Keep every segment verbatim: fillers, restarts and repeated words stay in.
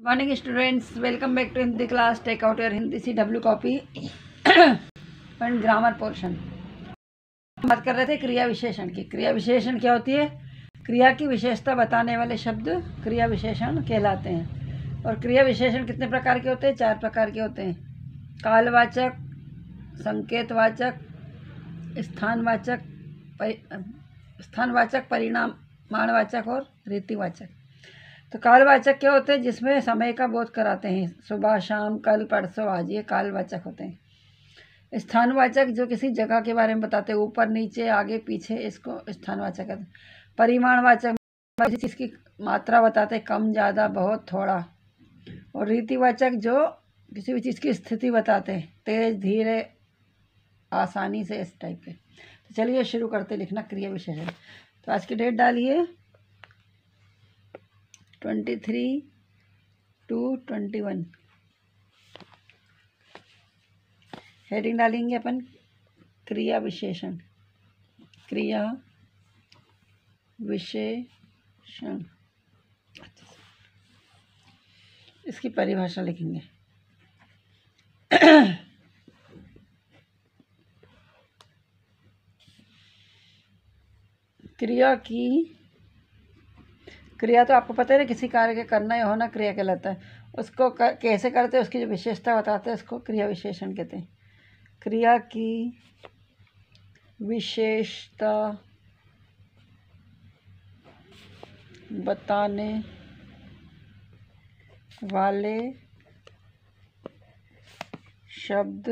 Morning students, welcome back to Hindi class. Take out your Hindi C W copy and grammar portion. बात कर रहे थे क्रिया विशेषण की। क्रिया विशेषण क्या होती है? क्रिया की विशेषता बताने वाले शब्द क्रिया विशेषण कहलाते हैं। और क्रिया विशेषण कितने प्रकार के होते हैं? चार प्रकार के होते हैं। कालवाचक, संकेतवाचक, स्थानवाचक, स्थानवाचक, परिणामवाचक और रीतिवाचक। तो कालवाचक क्या होते हैं? जिसमें समय का बोध कराते हैं। सुबह, शाम, कल, परसों, आज, ये कालवाचक होते हैं। स्थानवाचक जो किसी जगह के बारे में बताते हैं, ऊपर, नीचे, आगे, पीछे, इसको स्थानवाचक कहते हैं। परिमाणवाचक किसी चीज़ की मात्रा बताते हैं, कम, ज़्यादा, बहुत, थोड़ा। और रीतिवाचक जो किसी भी चीज़ की स्थिति बताते हैं, तेज, धीरे, आसानी से, इस टाइप के। तो चलिए शुरू करते लिखना क्रिया विशेषण। तो आज की डेट डालिए twenty three two twenty one. Heading डालेंगे अपन क्रिया विशेषण। क्रिया विशेषण, इसकी परिभाषा लिखेंगे। क्रिया की क्रिया तो आपको पता है ना, किसी कार्य के करना या होना क्रिया कहलाता है। उसको कर, कैसे करते हैं, उसकी जो विशेषता बताते हैं, उसको क्रिया विशेषण कहते हैं। क्रिया की विशेषता बताने वाले शब्द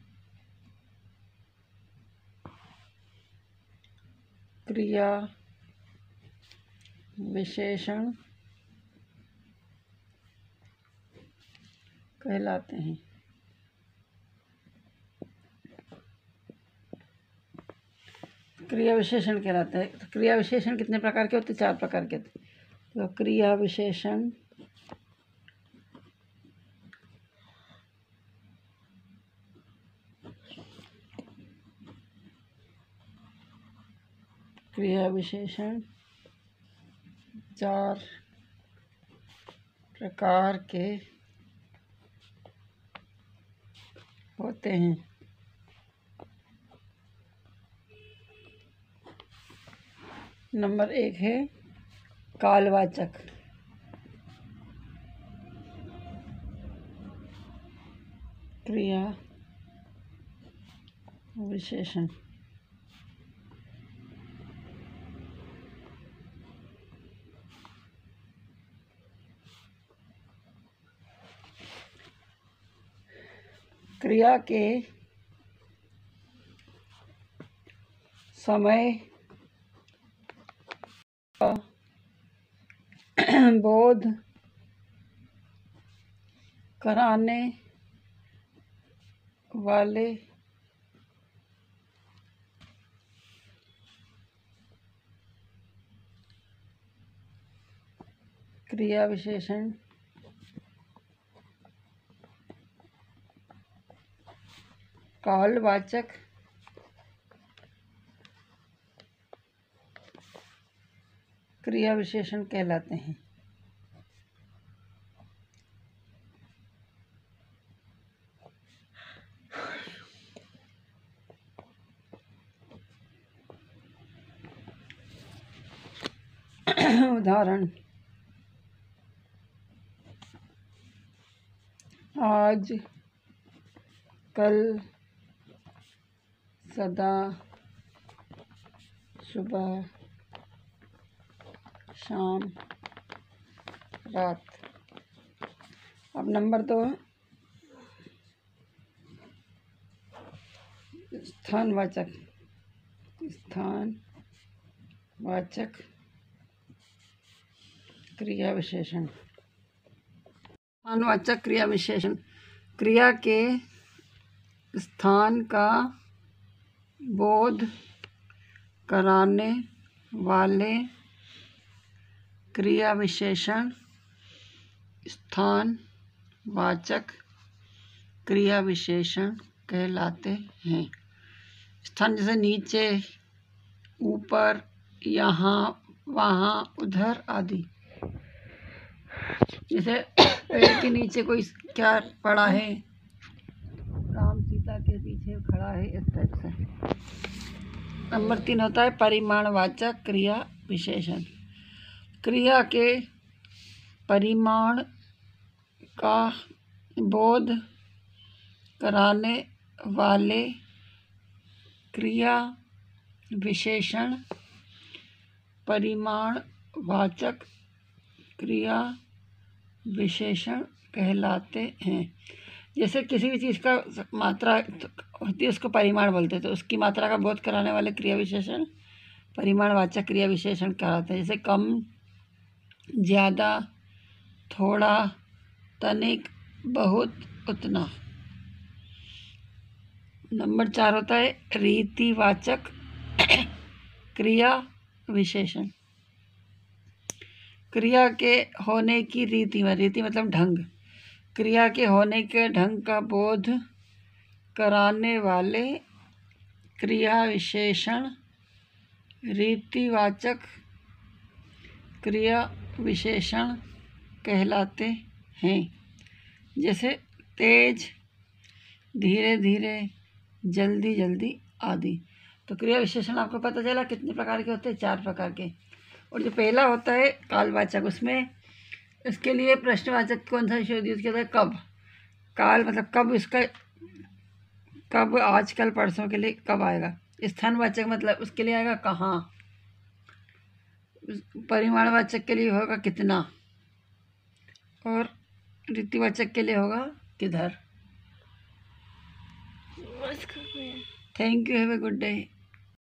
क्रिया विशेषण कहलाते हैं। क्रिया विशेषण कहलाते हैं। तो क्रिया विशेषण कितने प्रकार के होते हैं? चार प्रकार के होते हैं। तो क्रिया विशेषण क्रिया विशेषण चार प्रकार के होते हैं। नंबर एक है कालवाचक। क्रिया विशेषण क्रिया के समय का बोध कराने वाले क्रिया विशेषण कालवाचक क्रिया विशेषण कहलाते हैं। उदाहरण: आज, कल, सदा, सुबह, शाम, रात। अब नंबर दो, स्थानवाचक। स्थानवाचक क्रिया विशेषण। स्थानवाचक क्रिया विशेषण क्रिया के स्थान का बोध कराने वाले क्रिया विशेषण स्थानवाचक क्रिया विशेषण कहलाते हैं। स्थान जैसे नीचे, ऊपर, यहाँ, वहाँ, उधर आदि। जैसे पेड़ के नीचे कोई क्या पड़ा है, राम सीता के पीछे खड़ा है, इस टाइप से। नंबर तीन होता है परिमाणवाचक क्रिया विशेषण। क्रिया के परिमाण का बोध कराने वाले क्रिया विशेषण परिमाणवाचक क्रिया विशेषण कहलाते हैं। जैसे किसी भी चीज़ का मात्रा होती है उसको परिमाण बोलते हैं, तो उसकी मात्रा का बोध कराने वाले क्रिया विशेषण परिमाणवाचक क्रिया विशेषण कहलाते हैं। जैसे कम, ज़्यादा, थोड़ा, तनिक, बहुत, उतना। नंबर चार होता है रीतिवाचक क्रिया विशेषण। क्रिया के होने की रीति में, रीति मतलब ढंग, क्रिया के होने के ढंग का बोध कराने वाले क्रिया विशेषण रीतिवाचक क्रिया विशेषण कहलाते हैं। जैसे तेज, धीरे धीरे, जल्दी जल्दी आदि। तो क्रिया विशेषण आपको पता चला कितने प्रकार के होते हैं? चार प्रकार के। और जो पहला होता है कालवाचक, उसमें इसके लिए प्रश्नवाचक कौन सा शब्द यूज किया जाता है? कब। काल मतलब कब, इसका कब, आज, कल, परसों के लिए कब आएगा। स्थानवाचक मतलब उसके लिए आएगा कहाँ। परिमाणवाचक के लिए होगा कितना। और रीतिवाचक के लिए होगा किधर। Thank you, have a good day.